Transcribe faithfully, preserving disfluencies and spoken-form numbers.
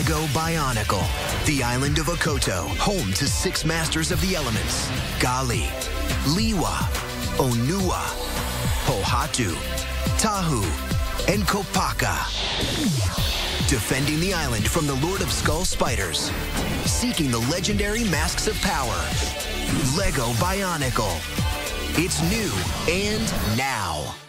Lego Bionicle. The island of Okoto, home to six masters of the elements. Gali, Liwa, Onua, Pohatu, Tahu, and Kopaka. Defending the island from the Lord of Skull Spiders. Seeking the legendary Masks of Power. Lego Bionicle. It's new and now.